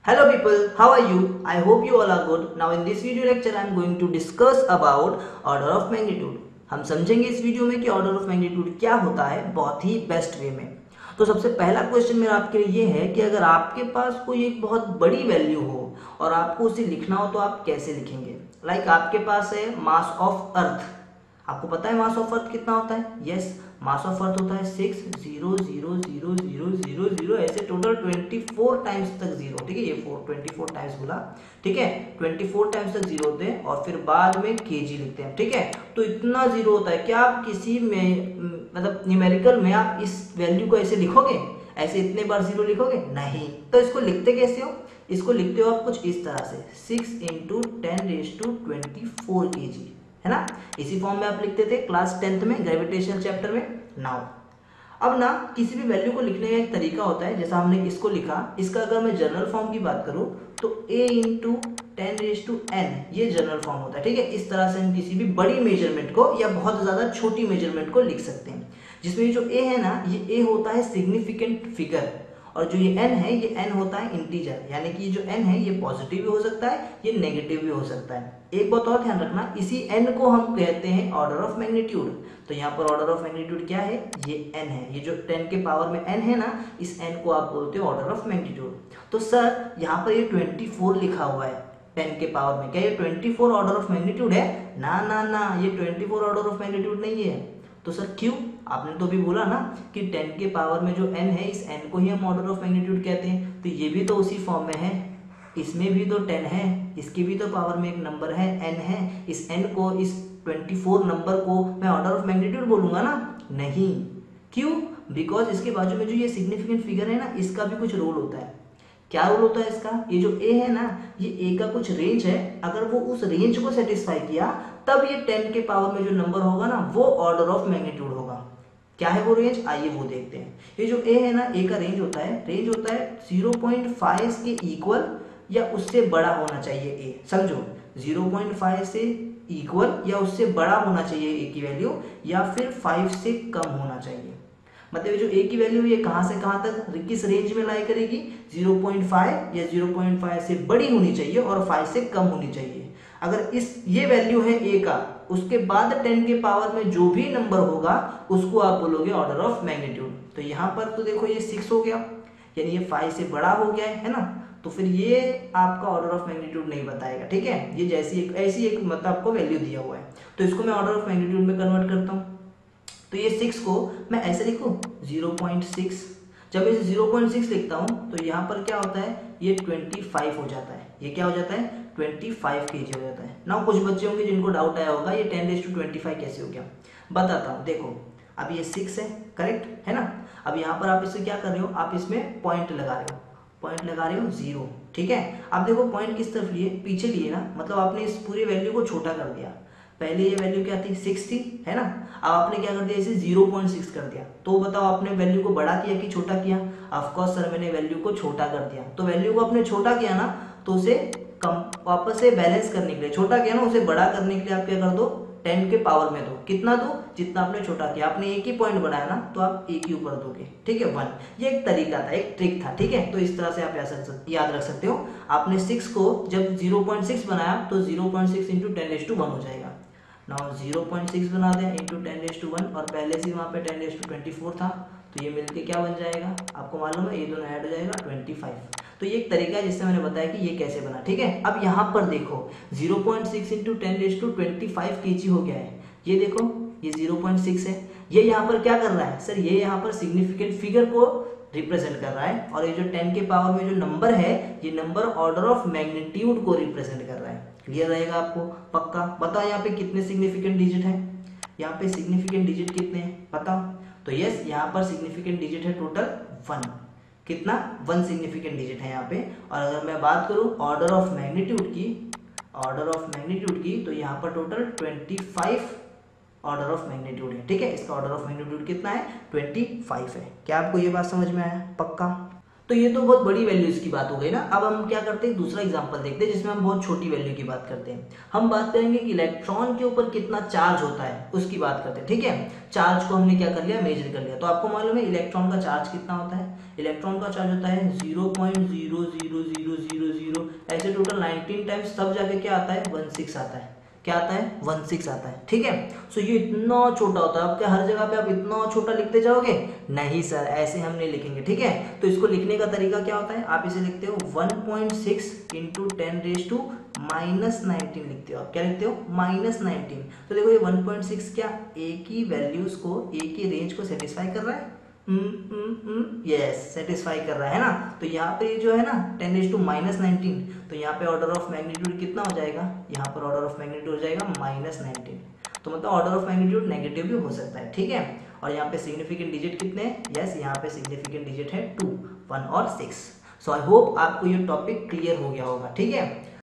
Hello people, how are you? I hope you all are good. Now in this video lecture I am going to discuss about order of magnitude. हम समझेंगे इस video में कि order of magnitude क्या होता है बहुत ही best way में। तो सबसे पहला क्वेश्चन मेरा आपके लिए ये है कि अगर आपके पास कोई एक बहुत बड़ी वैल्यू हो और आपको उसे लिखना हो तो आप कैसे लिखेंगे। लाइक आपके पास है मास ऑफ अर्थ। आपको पता है मास ऑफ अर्थ कितना होता है? यस, मास ऑफ अर्थ होता है 6,0,0,0,0,0,0 ऐसे टोटल 24 टाइम्स तक जीरो। ठीक है, ये 24 टाइम्स बोला। ठीक है, 24 टाइम्स तक जीरो होते हैं और फिर बाद में केजी लिखते हैं। ठीक है, तो इतना जीरो होता है। क्या आप किसी में मतलब न्यूमेरिकल में आप इस वैल्यू को ऐसे लिखोगे? ऐसे इतने बार जीरो लिखोगे? नहीं। तो इसको लिखते कैसे हो? इसको लिखते हो आप कुछ इस तरह से 6 × 10⁻24 kg, है ना। इसी फॉर्म में आप लिखते थे क्लास 10th में ग्रेविटेशन चैप्टर में। नाउ अब ना किसी भी वैल्यू को लिखने का एक तरीका होता है। जैसा हमने इसको लिखा, इसका अगर मैं जनरल फॉर्म की बात करूं तो a × 10⁻n ये जनरल फॉर्म होता है। ठीक है, इस तरह से हम किसी भी बड़ी मेजरमेंट को या बहुत ज्यादा छोटी मेजरमेंट को लिख सकते हैं। जिसमें जो a है ना, ये a होता है सिग्निफिकेंट फिगर और जो ये n है ये n होता है इंटीजर। यानी कि जो n है ये पॉजिटिव भी हो सकता है, ये नेगेटिव भी हो सकता है। एक बात और ध्यान रखना, इसी n को हम कहते हैं ऑर्डर ऑफ मैग्नीट्यूड। तो यहाँ पर ऑर्डर ऑफ मैग्नीट्यूड क्या है? ये n है। ये जो 10 के पावर में n है ना, इस n को आप बोलते हो ऑर्डर ऑफ मैग्नीट्यूड। तो सर यहाँ पर ये 24 लिखा हुआ है 10 के पावर में, क्या ये 24 ऑर्डर ऑफ मैग्नीट्यूड है? ना ना ना, ये 24 ऑर्डर ऑफ मैग्नीट्यूड नहीं है। तो सर क्यों? आपने तो अभी बोला ना कि 10 के पावर में जो n है, इस n को ही हम ऑर्डर ऑफ मैग्नीट्यूड कहते हैं। तो ये भी तो उसी फॉर्म में है, इसमें भी तो 10 है, इसकी भी तो पावर में एक नंबर है n है। इस n को, इस 24 नंबर को मैं ऑर्डर ऑफ मैग्नीट्यूड बोलूंगा ना? नहीं। क्यों? बिकॉज इसके बाजू में जो ये सिग्निफिकेंट फिगर है ना, इसका भी कुछ रोल होता है। क्या रोल होता है इसका? ये जो a है ना, ये a का कुछ रेंज है। अगर वो उस रेंज को सेटिस्फाई किया तब ये 10 के पावर में जो नंबर होगा ना, वो ऑर्डर ऑफ मैग्नीट्यूड होगा। क्या है वो रेंज? आइए वो देखते हैं। ये जो a है ना, a का रेंज होता है 0.5 के इक्वल या उससे बड़ा होना चाहिए a। समझो, 0.5 से इक्वल या उससे बड़ा होना चाहिए a की वैल्यू, या फिर 5 से कम होना चाहिए। मतलब जो a की वैल्यू ये कहां से कहां तक, किस रेंज में लाई करेगी? 0.5 या 0.5 से बड़ी होनी चाहिए और 5 से कम होनी चाहिए। अगर ये वैल्यू है a का, उसके बाद 10 के पावर में जो भी नंबर होगा उसको आप बोलोगे ऑर्डर ऑफ मैग्नीट्यूड। तो यहाँ पर तो देखो ये 6 हो गया, यानी ये 5 से बड़ा हो गया है ना। तो फिर ये आपका ऑर्डर ऑफ मैग्नीट्यूड नहीं बताएगा। ठीक है, ये जैसी ऐसी एक मतलब आपको वैल्यू दिया हुआ है। तो इसको मैं ऑर्डर ऑफ मैग्नीट्यूड में कन्वर्ट करता हूँ। तो ये 6 को मैं ऐसे लिखूं 0.6। जब इसे 0.6 लिखता हूं तो यहाँ पर क्या होता है? ये 25 हो जाता है। ये क्या हो जाता है? 25 kg हो जाता है ना। कुछ बच्चे होंगे जिनको डाउट आया होगा ये 10⁻25 कैसे हो गया। बताता हूँ। देखो, अब ये 6 है, करेक्ट है ना। अब यहाँ पर आप इससे क्या कर रहे हो? आप इसमें पॉइंट लगा रहे हो, पॉइंट लगा रहे हो 0। ठीक है, अब देखो पॉइंट किस तरफ लिए? पीछे लिए ना, मतलब आपने इस पूरी वैल्यू को छोटा कर दिया। पहले ये वैल्यू क्या थी? 6 थी, है ना। अब आपने क्या कर दिया? इसे 0.6 कर दिया। तो बताओ आपने वैल्यू को बड़ा किया कि छोटा किया? ऑफ कोर्स सर, मैंने वैल्यू को छोटा कर दिया। तो वैल्यू को आपने छोटा किया ना, तो उसे कम वापस से बैलेंस करने के लिए, छोटा किया ना, उसे बड़ा करने के लिए आप क्या कर दो? 10 के पावर में दो। कितना दो? जितना आपने छोटा किया। आपने एक ही पॉइंट बनाया ना, तो आप एक ही ऊपर दोगे। ठीक है, 1। ये एक तरीका था, एक ट्रिक था। ठीक है, तो इस तरह से आप याद रख सकते हो। आपने 6 को जब 0.6 बनाया तो 0.6 × 10⁻1 हो जाएगा। नाउ 0.6 बना दें इंटू 10⁻1 और पहले से वहाँ पे 10⁻24 था, तो ये मिलके क्या बन जाएगा? आपको मालूम है, ये दोनों ऐड हो जाएगा 25। तो ये एक तरीका है जिससे मैंने बताया कि ये कैसे बना। ठीक है, अब यहाँ पर देखो 0.6 × 10⁻25 kg हो गया है। ये देखो, ये 0.6 है। ये यहाँ पर क्या कर रहा है? सर ये यहाँ पर सिग्निफिकेंट फिगर को रिप्रेजेंट कर रहा है, और ये जो 10 के पावर में जो नंबर है, ये नंबर ऑर्डर ऑफ मैग्नीट्यूड को रिप्रेजेंट कर रहा है। क्लियर रहेगा आपको? पक्का? बताओ यहाँ पे कितने सिग्निफिकेंट डिजिट है? यहाँ पे सिग्निफिकेंट डिजिट कितने हैं बताओ? तो यस, यहाँ पर सिग्निफिकेंट डिजिट है टोटल 1। कितना? 1 सिग्निफिकेंट डिजिट है यहाँ पे। और अगर मैं बात करूँ ऑर्डर ऑफ मैग्नीट्यूड की, तो यहाँ पर टोटल 25 ऑर्डर ऑफ मैग्नीट्यूड है। ठीक है, इसका ऑर्डर ऑफ मैग्नीट्यूड कितना है? 25 है। क्या आपको ये बात समझ में आया? पक्का? तो ये तो बहुत बड़ी वैल्यूज की बात हो गई ना। अब हम क्या करते हैं, दूसरा एग्जांपल देखते हैं जिसमें हम बहुत छोटी वैल्यू की बात करते हैं। हम बात करेंगे कि इलेक्ट्रॉन के ऊपर कितना चार्ज होता है उसकी बात करते हैं, ठीक है। चार्ज को हमने क्या कर लिया, मेजर कर लिया। तो आपको मालूम है इलेक्ट्रॉन का चार्ज कितना होता है, इलेक्ट्रॉन का चार्ज होता है 0.00000, ऐसे टोटल 19 टाइम्स, तब जाके क्या आता है 16 आता है, क्या आता है 16 आता है, ठीक है। सो ये इतना छोटा होता है। आप क्या हर जगह पे आप इतना छोटा लिखते जाओगे, नहीं सर ऐसे हम नहीं लिखेंगे, ठीक है। तो इसको लिखने का तरीका क्या होता है, आप इसे लिखते हो 1.6 इंटू 10⁻⁻19 लिखते हो। आप क्या लिखते हो, -19। तो देखो ये 1.6 क्या एक ही वैल्यूज को, एक ही रेंज को सेटिस्फाई कर रहा है, यस सेटिस्फाई कर रहा है ना। तो यहाँ पे जो है ना 10⁻⁻19, तो यहाँ पे ऑर्डर ऑफ मैग्नीट्यूड कितना हो जाएगा, यहाँ पर ऑर्डर ऑफ मैग्नीट्यूड हो जाएगा -19। तो मतलब ऑर्डर ऑफ मैग्नीट्यूड नेगेटिव भी हो सकता है, ठीक है। और यहाँ पे सिग्निफिकेंट डिजिट कितने हैं, यस यहाँ पे सिग्निफिकेंट डिजिट है 2, 1 और 6। सो आई होप आपको ये टॉपिक क्लियर हो गया होगा, ठीक है।